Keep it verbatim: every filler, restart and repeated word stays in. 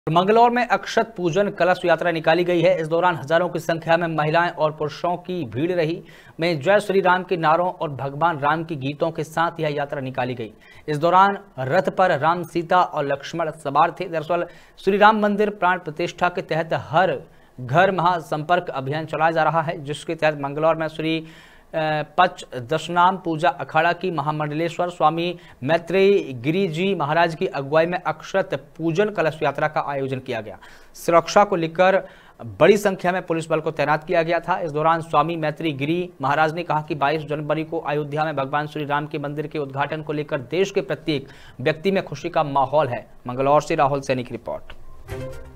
मंगलौर में अक्षत पूजन कलश यात्रा निकाली गई है। इस दौरान हजारों की संख्या में महिलाएं और पुरुषों की भीड़ रही। में जय श्री राम के नारों और भगवान राम की गीतों के साथ यह यात्रा निकाली गई। इस दौरान रथ पर राम, सीता और लक्ष्मण सवार थे। दरअसल श्री राम मंदिर प्राण प्रतिष्ठा के तहत हर घर महासंपर्क अभियान चलाया जा रहा है, जिसके तहत मंगलौर में श्री पच दशनाम पूजा अखाड़ा की महामंडलेश्वर स्वामी मैत्रेय गिरी जी महाराज की अगुवाई में अक्षत पूजन कलश यात्रा का आयोजन किया गया। सुरक्षा को लेकर बड़ी संख्या में पुलिस बल को तैनात किया गया था। इस दौरान स्वामी मैत्रेय गिरी महाराज ने कहा कि बाईस जनवरी को अयोध्या में भगवान श्री राम के मंदिर के उद्घाटन को लेकर देश के प्रत्येक व्यक्ति में खुशी का माहौल है। मंगलौर से राहुल सैनी की रिपोर्ट।